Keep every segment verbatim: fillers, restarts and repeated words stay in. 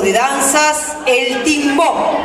de danzas, el timbó.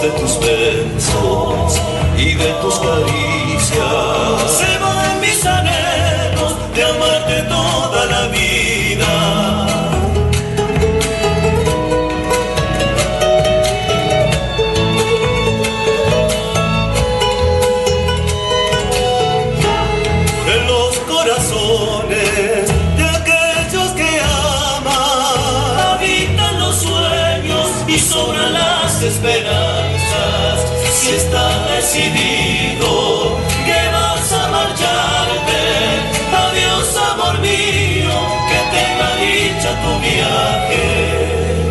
de tus besos y de tus caricias. Se van mis anhelos de amarte toda la vida. De los corazones de aquellos que aman, habitan los sueños y sobran las esperanzas. Si está decidido que vas a marcharte, adiós amor mío, que tenga dicha tu viaje.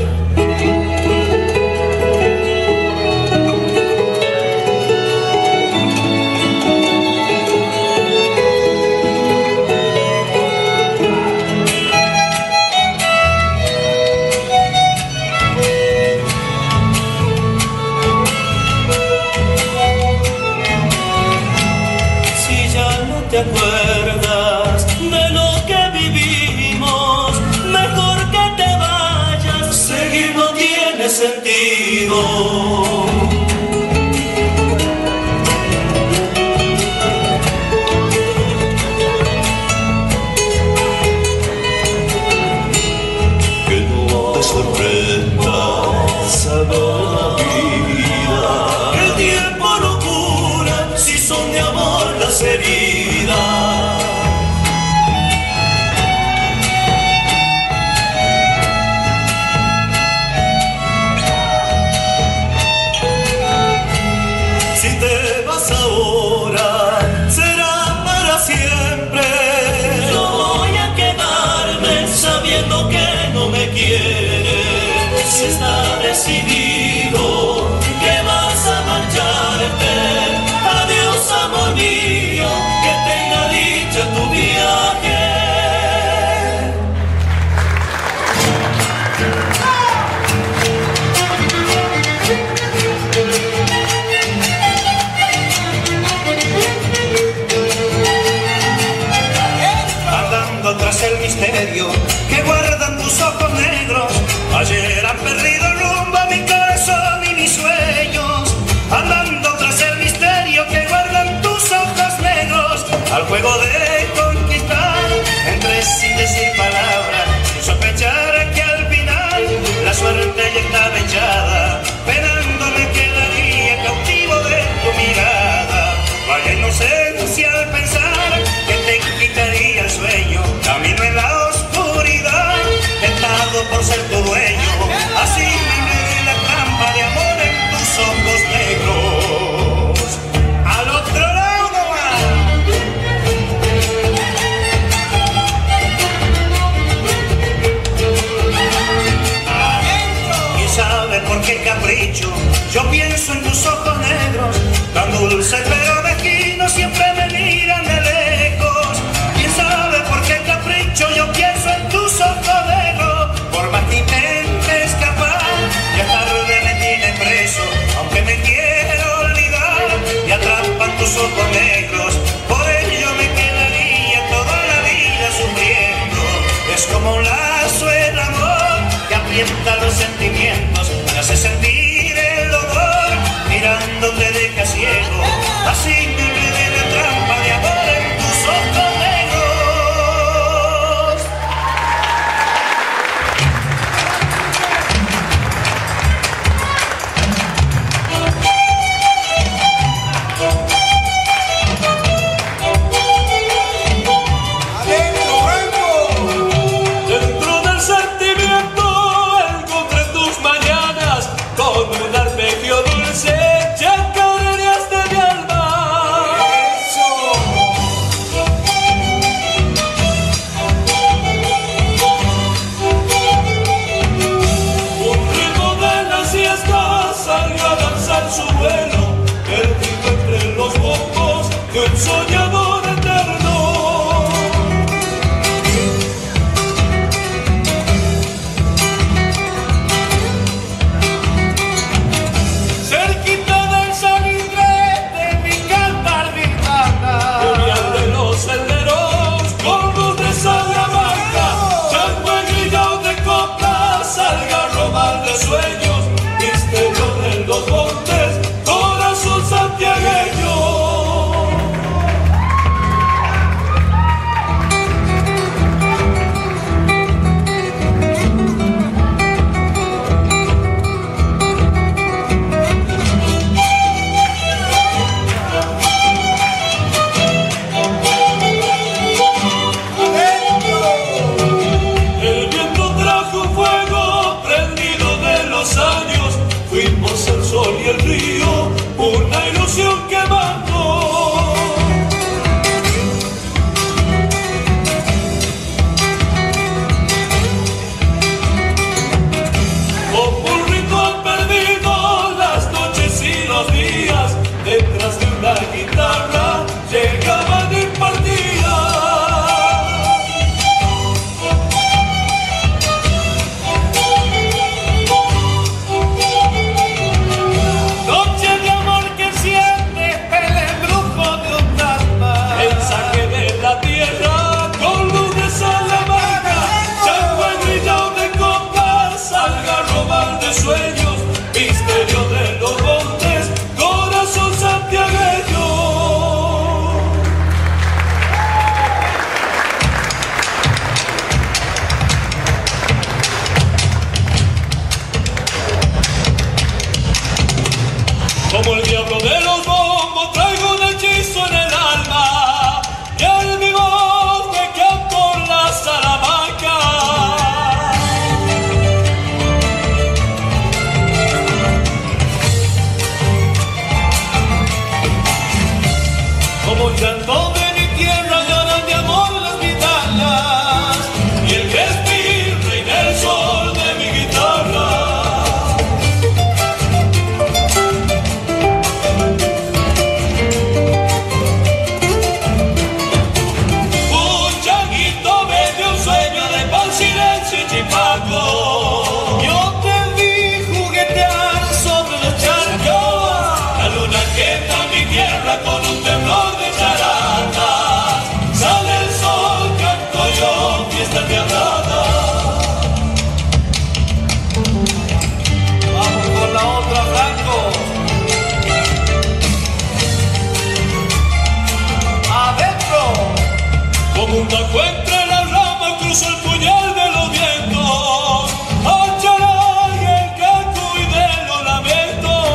¿Te acuerdas de lo que vivimos? Mejor que te vayas, seguir no tiene sentido. Que no te sorprenda saber la vida, que el tiempo no cura si son de amor las heridas. Si te vas ahora, será para siempre. Yo voy a quedarme sabiendo que no me quieres. Si está decidido que vas a marcharte, adiós amor mío, que tenga dicha tu viaje. Andando tras el misterio que guardan tus ojos negros, ayer han perdido el rumbo a mi corazón y mis sueños. Andando tras el misterio que guardan tus ojos negros, al juego de conquistar, entre sí decir palabras, sin sospechar que al final la suerte ya estaba echada. Penando me quedaría cautivo de tu mirada. Vaya inocencia al pensar que te quitaría el sueño. Camino en la oscuridad, tentado por ser tu dueño. Así me enredé la trampa de amor en tus ojos negros. Al otro lado no va. ¿Quién sabe por qué capricho yo pienso en tus ojos negros? Tan dulce pero mezquino, siempre me miran de lejos. ¿Quién sabe por qué capricho yo pienso en tus ojos negros? Por más que intente escapar, ya tarde me tiene preso. Aunque me quiero olvidar, me atrapan tus ojos negros. Por ello me quedaría toda la vida sufriendo. Es como un lazo el amor que aprieta los sentimientos, me hace sentir el dolor, mirándote deja ciego. Así me enredé la trampa de amor en tus ojos negros. Dentro del sentimiento encontré tus mañanas con un arpegio dulce, chacarerías de mi alma. Un ritmo de la siesta salió a danzar su vuelo, perdido entre los bombos de un soñador eterno. Cerquita del salitre de mi cantar ventana, Julián de los senderos con luz de Salamanca, chango y grillo de coplas, algarrobal de sueños, misterio de los montes guitarra llegaban y partían. Noche de amor que siente el embrujo de un alma. Mensaje de la tierra con luz de Salamanca, chango engrillado de copas, algarrobal de sueños, misterio de los montes, corazón santiagueño. Como el diablo de los bombos traigo un hechizo en el alma, y en mi voz me canto la Salamanca. Como el llanto de mi tierra lloran de amor las guitarras, y el que es mi reina el sol de mi guitarra. Un changuito me dio un sueño de paz, silencio y chipaco. Yo te vi juguetear sobre los charcos. La luna quieta mi tierra con un temblor de charatas. Sale el sol, canto yo, fiesta endiablada. Vamos con la otra, Franco. Adentro. Como un taco entre las ramas cruzo el puñal de los vientos. Acharay, el canto y de los lamentos.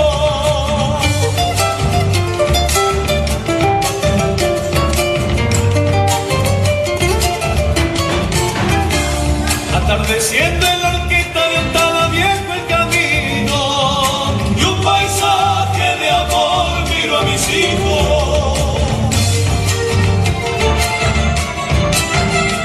Atardeciendo en la horquita orientada viejo el camino. Y un paisaje de amor miro a mis hijos.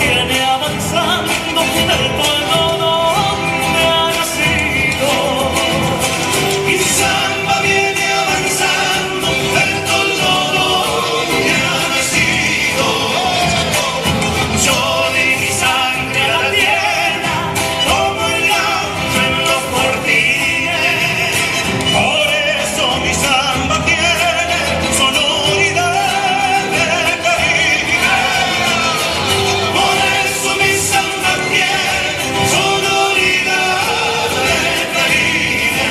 viene avanzando el pueblo donde ha nacido. Mi samba viene avanzando el pueblo donde ha nacido. Yo di mi sangre a la tierra como el gaucho en los fortines. Por eso mi samba tiene sonoridad de Caribe. Por eso mi samba tiene sonoridad de Caribe.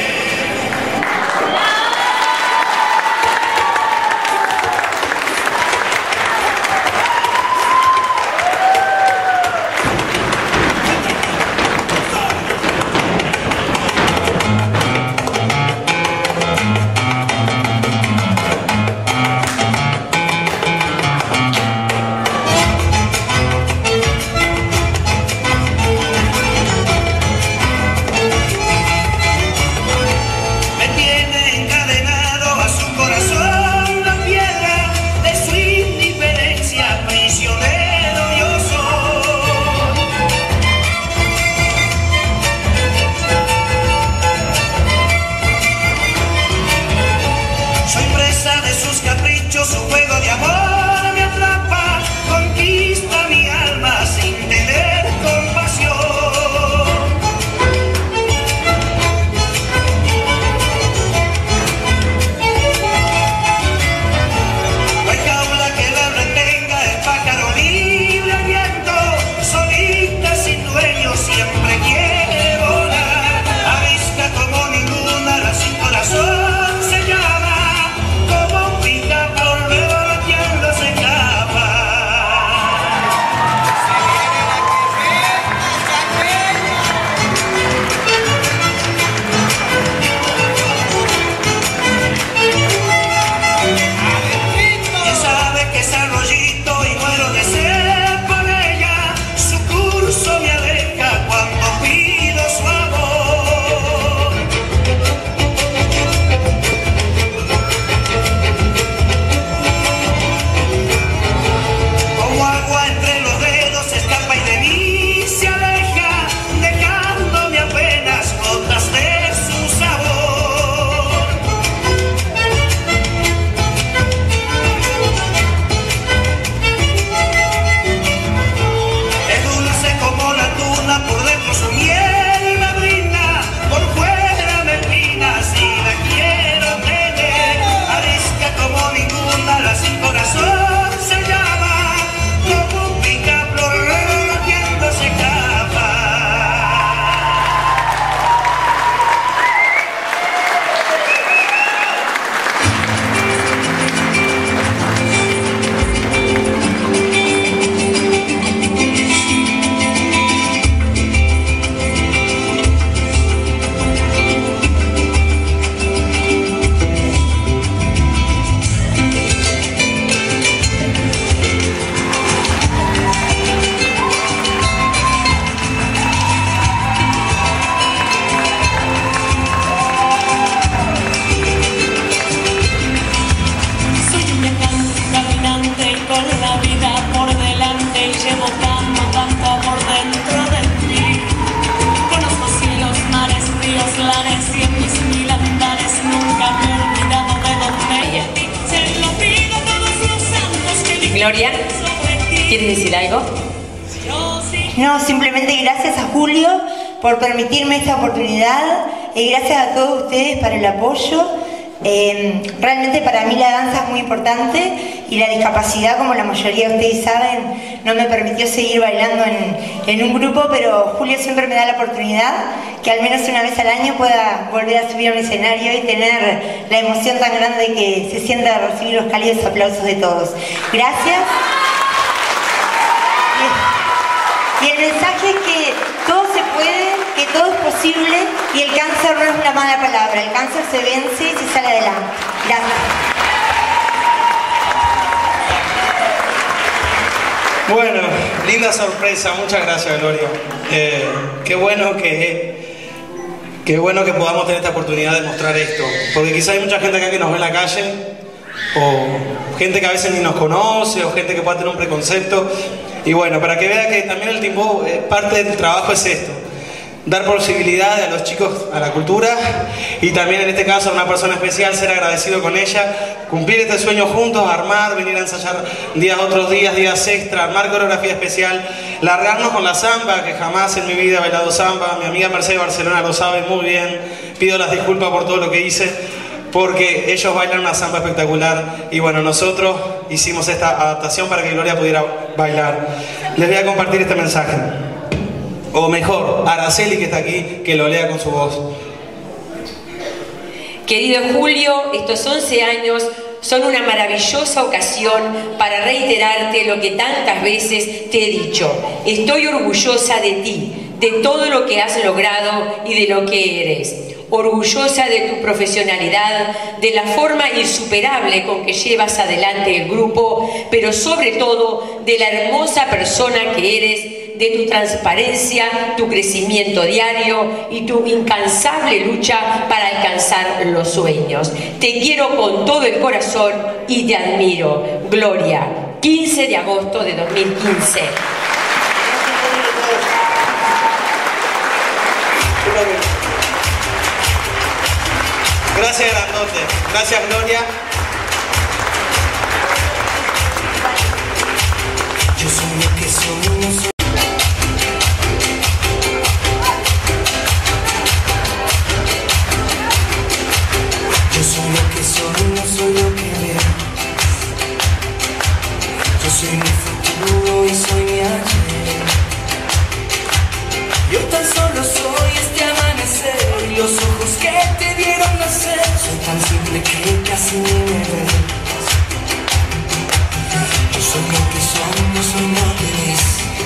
Me tiene encadenado a su corazón la piedra de su indiferencia, prisionero yo soy. Soy presa de sus caprichos, su juego de amor me atrapa, conquista mi alma sin tener compasión. No hay jaula que la retenga, el pájaro libre al viento, solita sin dueño, siempre quiere volar. Arisca como ninguna, la sin corazón se llama, como un picaflor revoloteando se escapa. Quién sabe que es arroyito y muero de sed por ella, su curso me aleja cuando pido su amor. Como agua entre los dedos se escapa y de mí se aleja, dejándome apenas gotas de su sabor. Es dulce como la tuna, por dentro su miel me brinda, por fuera me espina si la quiero tener. Arisca como ninguna, la sin corazón se llama, como un picaflor revoloteando se escapa. Soy una caminante y con la vida por delante y llevo tanto, tanto amor dentro de mí. Conozco cielos, mares, ríos, lares y en mis mil andares nunca me he olvidado de dónde y a ti se lo pido a todos los santos que me Gloria, sobre ti. ¿quieres decir algo? Yo sí. No, simplemente gracias a Julio por permitirme esta oportunidad y gracias a todos ustedes para el apoyo. Eh, realmente para mí la danza es muy importante y la discapacidad, como la mayoría de ustedes saben, no me permitió seguir bailando en, en un grupo, pero Julio siempre me da la oportunidad que al menos una vez al año pueda volver a subir a un escenario y tener la emoción tan grande que se sienta de recibir los cálidos aplausos de todos. Gracias. Y el mensaje es que todo se puede, que todo es posible y el cáncer no es una mala palabra. El cáncer se vence y se sale adelante. Gracias. Bueno, linda sorpresa, muchas gracias Gloria. Eh, qué bueno que qué bueno que podamos tener esta oportunidad de mostrar esto, porque quizá hay mucha gente acá que nos ve en la calle o gente que a veces ni nos conoce, o gente que pueda tener un preconcepto. Y bueno, para que vea que también el timbó, eh, parte del trabajo es esto: dar posibilidad a los chicos a la cultura, y también en este caso a una persona especial, ser agradecido con ella, cumplir este sueño juntos, armar, venir a ensayar días, otros días, días extra, armar coreografía especial, largarnos con la samba, que jamás en mi vida he bailado samba. Mi amiga Mercedes Barcelona lo sabe muy bien, pido las disculpas por todo lo que hice, porque ellos bailan una samba espectacular, y bueno, nosotros hicimos esta adaptación para que Gloria pudiera bailar. Les voy a compartir este mensaje. O mejor, Araceli, que está aquí, que lo lea con su voz. Querido Julio, estos once años son una maravillosa ocasión para reiterarte lo que tantas veces te he dicho. Estoy orgullosa de ti, de todo lo que has logrado y de lo que eres. Orgullosa de tu profesionalidad, de la forma insuperable con que llevas adelante el grupo, pero sobre todo de la hermosa persona que eres, de tu transparencia, tu crecimiento diario y tu incansable lucha para alcanzar los sueños. Te quiero con todo el corazón y te admiro. Gloria, quince de agosto de dos mil quince. Gracias, grandote. Gracias, Gloria. Yo soy lo que soy, no soy. Yo soy lo que soy, no soy lo que veo. Yo soy mi futuro y soy mi ayer. Yo tan solo soy este amanecer y los ojos que te vieron nacer. Soy tan simple que casi ni me ves. Yo soy lo que soy, no soy lo que ves.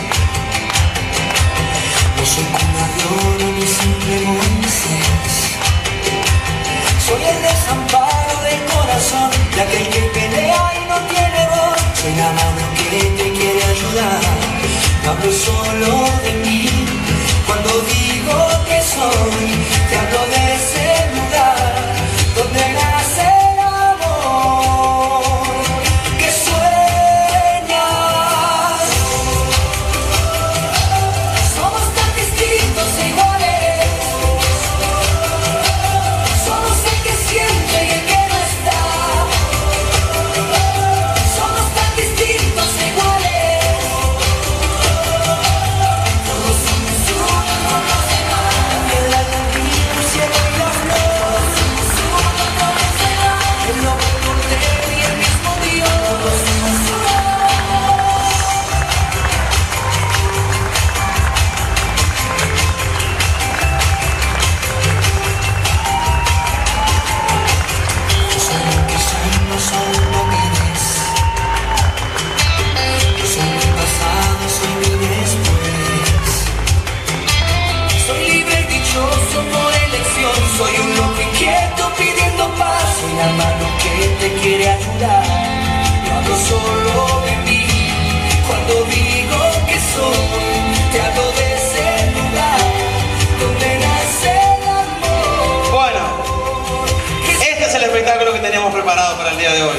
No soy cuna de oro ni simple Moisés. Soy el desamparo del corazón de aquel que pelea y no tiene voz. Soy la mano que te quiere ayudar. No hablo solo de mí. Cuando digo que soy, te hablo de ese lugar donde nace el amor que sueñas. Somos tan distintos e iguales. Somos el que siente y el que no está. Somos tan distintos e iguales. Todos somos uno, no nos separan. El alegría, el cielo y las flores. Somos uno, no nos separan. El lobo, el cordero y el mismo Dios. Todos somos uno. Yo soy lo que soy, no soy lo que eres. Yo soy mi pasado, soy mi después. Soy libre y dichoso por elección. Soy un loco inquieto pidiendo paz. Soy la mano que te quiere ayudar. No hablo solo de mí. Cuando digo que soy, te hablo de ese lugar donde nace el amor. Bueno, este es el espectáculo que teníamos preparado para el día de hoy.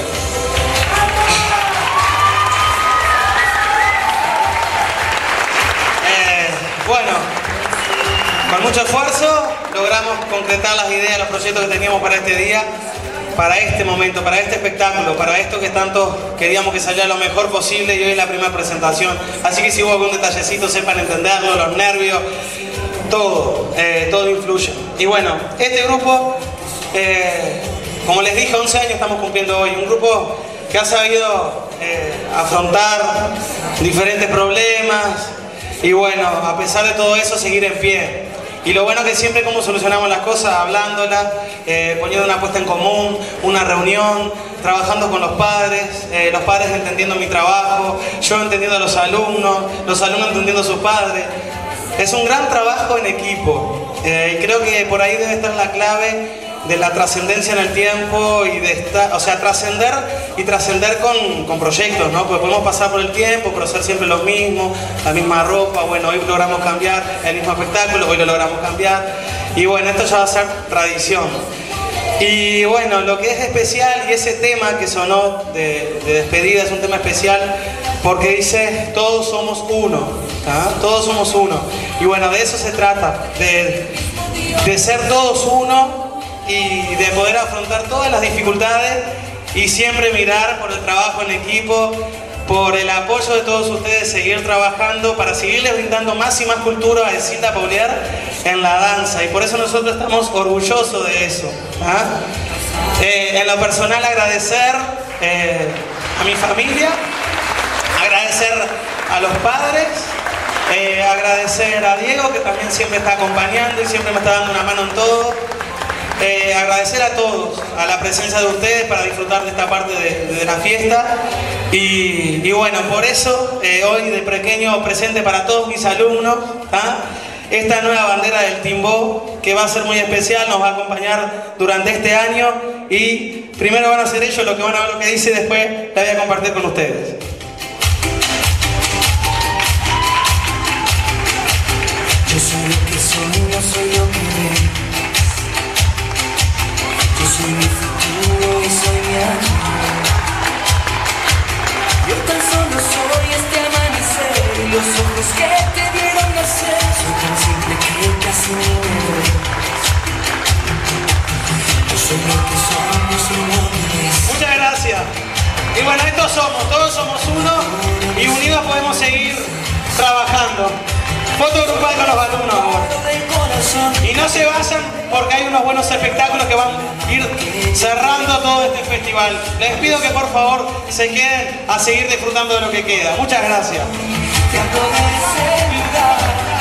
Eh, bueno, con mucho esfuerzo logramos concretar las ideas, los proyectos que teníamos para este día, para este momento, para este espectáculo, para esto que tanto queríamos que saliera lo mejor posible, y hoy es la primera presentación. Así que si hubo algún detallecito, sepan entenderlo, los nervios, todo, eh, todo influye. Y bueno, este grupo, eh, como les dije, once años estamos cumpliendo hoy, un grupo que ha sabido eh, afrontar diferentes problemas, y bueno, a pesar de todo eso, seguir en pie. Y lo bueno es que siempre como solucionamos las cosas, hablándolas, eh, poniendo una apuesta en común, una reunión, trabajando con los padres, eh, los padres entendiendo mi trabajo, yo entendiendo a los alumnos, los alumnos entendiendo a sus padres. Es un gran trabajo en equipo, eh, y creo que por ahí debe estar la clave de la trascendencia en el tiempo y de estar, o sea, trascender y trascender con, con proyectos, ¿no? Porque podemos pasar por el tiempo, pero ser siempre lo mismo, la misma ropa. Bueno, hoy logramos cambiar el mismo espectáculo, hoy lo logramos cambiar, y bueno, esto ya va a ser tradición. Y bueno, lo que es especial y ese tema que sonó de, de despedida es un tema especial porque dice todos somos uno, ¿ah? Todos somos uno. Y bueno, de eso se trata, de, de ser todos uno y de poder afrontar todas las dificultades y siempre mirar por el trabajo en equipo, por el apoyo de todos ustedes, seguir trabajando para seguirles brindando más y más cultura a Cinta Paulier en la danza, y por eso nosotros estamos orgullosos de eso. ¿Ah? Eh, en lo personal agradecer eh, a mi familia, agradecer a los padres, eh, agradecer a Diego, que también siempre está acompañando y siempre me está dando una mano en todo. Eh, agradecer a todos, a la presencia de ustedes para disfrutar de esta parte de, de la fiesta y, y bueno, por eso eh, hoy de pequeño presente para todos mis alumnos, ¿ah? Esta nueva bandera del Timbó que va a ser muy especial, nos va a acompañar durante este año y primero van a hacer ellos lo que van a ver lo que dice y después la voy a compartir con ustedes. Yo soy lo que soy, no soy lo que eres. Yo soy mi futuro y soy mi amor. Yo tan solo soy este amanecer y los ojos que te dieron nacer. Soy tan simple que casi ni me ves. Yo soy lo que soy, no soy lo que eres. Muchas gracias. Y bueno, estos somos, todos somos uno y unidos podemos seguir trabajando. Foto grupal con los alumnos ahora. Y no se vayan porque hay unos buenos espectáculos que van a ir cerrando todo este festival. Les pido que por favor se queden a seguir disfrutando de lo que queda. Muchas gracias.